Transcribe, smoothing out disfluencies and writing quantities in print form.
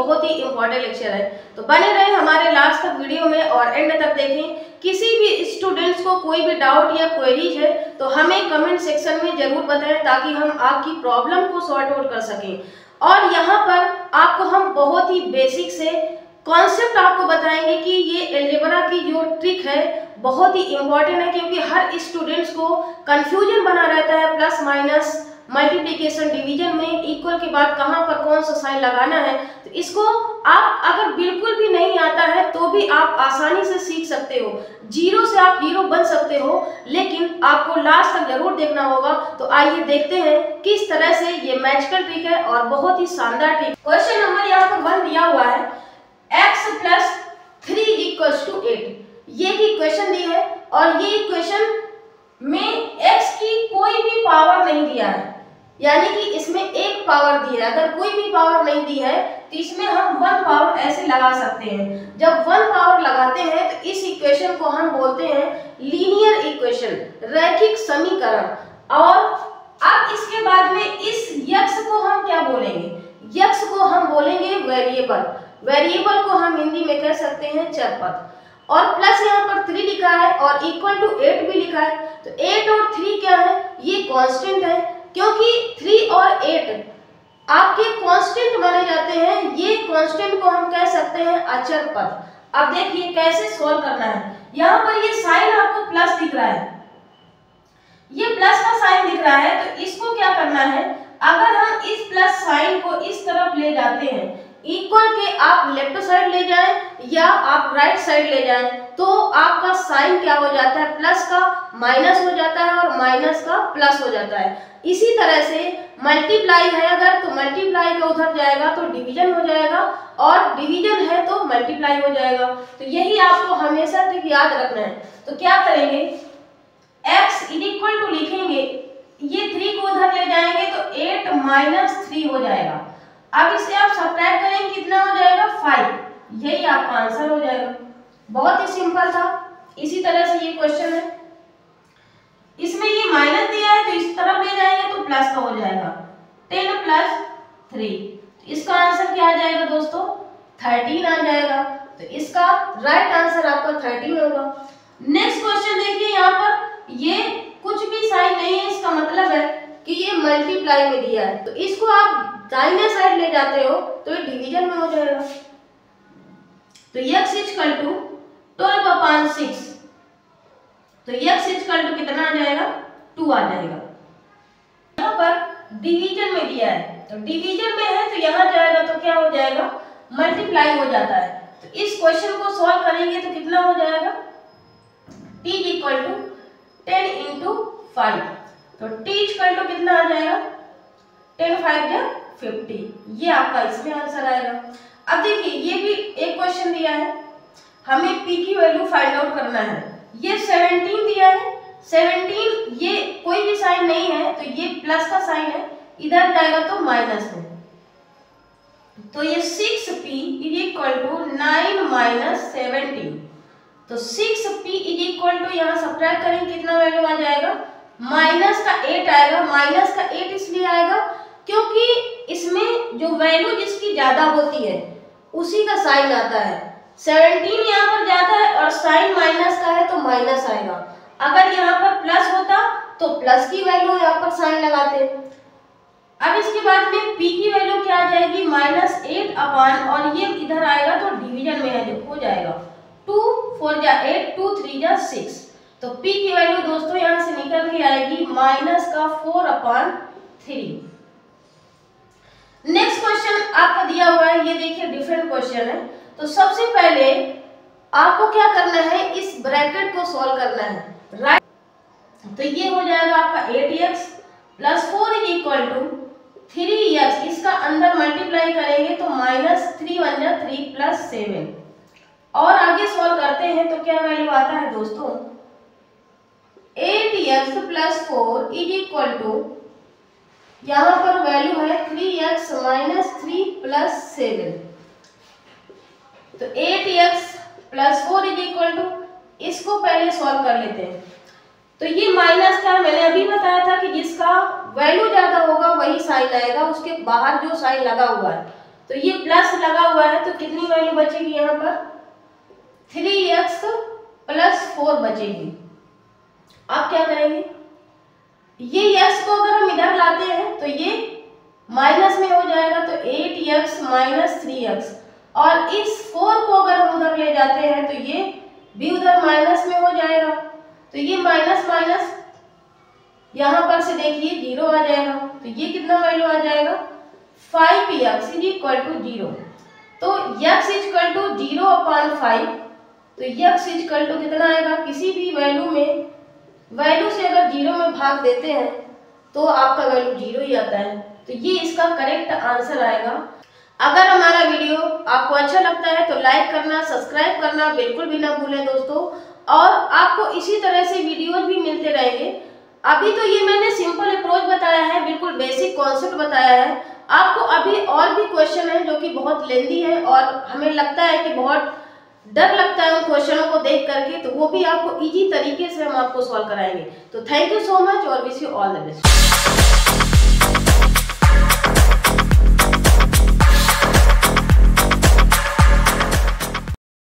बहुत ही important lecture है। तो बने रहे हमारे लास्ट तक वीडियो में और एंड तक देखें। किसी भी स्टूडेंट्स को कोई भी डाउट या क्वेरीज है तो हमें कमेंट सेक्शन में जरूर बताएं ताकि हम आपकी प्रॉब्लम को सॉर्ट आउट कर सकें। और यहाँ पर आपको हम बहुत ही बेसिक से कॉन्सेप्ट आपको बताएंगे कि ये अलजेब्रा की जो ट्रिक है बहुत ही इम्पोर्टेंट है, क्योंकि हर स्टूडेंट्स को कंफ्यूजन बना रहता है प्लस माइनस मल्टीप्लिकेशन डिवीजन में इक्वल के बाद कहाँ पर कौन सा साइन लगाना है। तो इसको आप अगर बिल्कुल भी नहीं आता है तो भी आप आसानी से सीख सकते हो। जीरो से आप हीरो बन सकते हो, लेकिन आपको लास्ट तक जरूर देखना होगा। तो आइए देखते हैं किस तरह से ये मैजिकल ट्रिक है और बहुत ही शानदार ट्रिक। क्वेश्चन नंबर यहाँ पर 1 दिया हुआ है, x प्लस 3 इक्वल्स टू 8। ये की इक्वेशन दी है और ये इक्वेशन में x की कोई भी पावर नहीं दिया है, यानी कि इसमें एक पावर दी है। अगर कोई भी पावर नहीं दी है तो इसमें हम 1 पावर ऐसे लगा सकते हैं। जब 1 पावर लगाते हैं तो इस इक्वेशन को हम बोलते हैं लीनियर इक्वेशन, रैखिक समीकरण। और अब इसके बाद में इस x को हम क्या बोलेंगे? x को हम बोलेंगे वेरिएबल। वेरिएबल को हम हिंदी में कह सकते हैं चर पद। और प्लस यहाँ पर 3 लिखा है और इक्वल टू 8 भी लिखा है। तो 8 और 3 क्या है? ये कांस्टेंट है, क्योंकि 3 और 8 आपके कांस्टेंट माने जाते हैं। ये कांस्टेंट को हम कह सकते हैं अचर पद। अब देखिए कैसे सॉल्व करना है। यहाँ पर ये साइन आपको प्लस दिख रहा है, ये प्लस का साइन दिख रहा है। तो इसको क्या करना है, अगर हम इस प्लस साइन को इस तरफ ले जाते हैं, इक्वल के आप लेफ्ट साइड ले जाएं या आप राइट साइड ले जाएं, तो आपका साइन क्या हो जाता है? प्लस का माइनस हो जाता है और माइनस का प्लस हो जाता है। इसी तरह से मल्टीप्लाई है अगर, तो मल्टीप्लाई का उधर जाएगा तो डिवीजन हो जाएगा, और डिवीजन है तो मल्टीप्लाई हो जाएगा। तो यही आपको हमेशा तक याद रखना है। तो क्या करेंगे, x इक्वल टू लिखेंगे, ये 3 को उधर ले जाएंगे तो 8 माइनस 3 हो जाएगा। अब इसे आप सब्ट्रैक्ट करेंगे, कितना हो जाएगा? 5। यही आपका आंसर हो जाएगा। बहुत ही सिंपल था। इसी तरह से ये क्वेश्चन है, इसमें ये माइनस दिया है तो इस तरफ ले जाएंगे तो प्लस का हो जाएगा, 10 प्लस 3। इसका आंसर क्या आ जाएगा दोस्तों? 13 आ जाएगा। तो इसका राइट आंसर आपका 13 होगा। नेक्स्ट क्वेश्चन देखिए, यहाँ पर ये कुछ भी साइन नहीं है, इसका मतलब है कि ये मल्टीप्लाई में दिया है। तो इसको आप दाहिने साइड ले जाते हो तो ये डिवीजन में हो जाएगा। तो x इक्वल टू 12/6। तो x इक्वल टू कितना आ जाएगा? 2 आ जाएगा। यहाँ पर डिवीजन में दिया है, तो डिवीजन में है तो यहाँ जाएगा तो क्या हो जाएगा? मल्टीप्लाई हो जाता है। तो इस क्वेश्चन को सॉल्व करेंगे तो कितना हो जाएगा? t equal to 10 into 5। तो t इक्वल टू कितना आ जाएगा? 10 5 या 50। ये आपका इसमें आंसर आएगा। अब देखिए ये भी एक क्वेश्चन दिया है, हमें p की वैल्यू फाइंड आउट करना है। ये 17 दिया है, 17 ये कोई भी साइन नहीं है तो ये प्लस का साइन है, इधर जाएगा तो माइनस है। तो ये 6p इक्वल टू 9 माइनस 17। तो 6p इक्वल टू यहाँ सब्ट्रैक्ट करेंगे, कितना वैल्यू आ जाएगा? माइनस का 8 आएगा। माइनस का 8 इसलिए आएगा क्योंकि इसमें जो वैल्यू जिसकी ज्यादा होती है उसी का साइन आता है। 17 यहाँ पर ज्यादा है और साइन माइनस का है तो माइनस आएगा। अगर यहाँ पर प्लस होता तो प्लस की वैल्यू यहाँ पर साइन लगाते। अब इसके बाद में p की वैल्यू क्या आ जाएगी? -8 अपान, और ये इधर आएगा तो डिवीजन में है जो हो जाएगा 2 4 जा 8 2 3 जा 6। तो p की वैल्यू दोस्तों यहाँ से निकल के आएगी -4/3। नेक्स्ट क्वेश्चन आपका दिया हुआ है, ये देखिए डिफरेंट क्वेश्चन है। तो सबसे पहले आपको क्या करना है, इस ब्रैकेट को सॉल्व करना है, राइट। तो ये हो जाएगा आपका 8x plus 4 equal to 3x। इसका अंदर मल्टीप्लाई करेंगे तो -3 1 जा 3 प्लस 7। और आगे सॉल्व करते हैं तो क्या वैल्यू आता है दोस्तों? 8x प्लस 4 इक्वल टू, यहाँ पर वैल्यू है 3x माइनस 3 प्लस 7। तो 8x प्लस 4 इक्वल टू, इसको पहले सॉल्व कर लेते हैं। तो ये माइनस का मैंने अभी बताया था कि जिसका वैल्यू ज्यादा होगा वही साइन आएगा, उसके बाहर जो साइन लगा हुआ है तो ये प्लस लगा हुआ है, तो कितनी वैल्यू बचेगी यहाँ पर 3x + 4 बचेगी। अब क्या करेंगे, ये x को अगर हम इधर लाते हैं तो ये माइनस में हो जाएगा, तो 8x - 3x, और इस 4 को अगर हम उधर ले जाते हैं तो ये भी उधर माइनस में हो जाएगा, तो ये माइनस माइनस यहाँ पर से देखिए 0 आ जाएगा, तो ये कितना वैल्यू आ जाएगा 5x = 0। तो x = 0/5, तो x = कितना आएगा, किसी भी वैल्यू से अगर 0 में भाग देते हैं तो आपका वैल्यू 0 ही आता है, तो ये इसका करेक्ट आंसर आएगा। अगर हमारा वीडियो आपको अच्छा लगता है तो लाइक करना, सब्सक्राइब करना बिल्कुल भी ना भूलें दोस्तों, और आपको इसी तरह से वीडियोज भी मिलते रहेंगे। अभी तो ये मैंने सिंपल अप्रोच बताया है, बिल्कुल बेसिक कॉन्सेप्ट बताया है। आपको अभी और भी क्वेश्चन है जो कि बहुत लेंदी है और हमें लगता है कि बहुत डर लगता है उन क्वेश्चनों को देख करके, तो वो भी आपको इजी तरीके से हम आपको सॉल्व कराएंगे। तो थैंक यू सो मच और wish you all the best.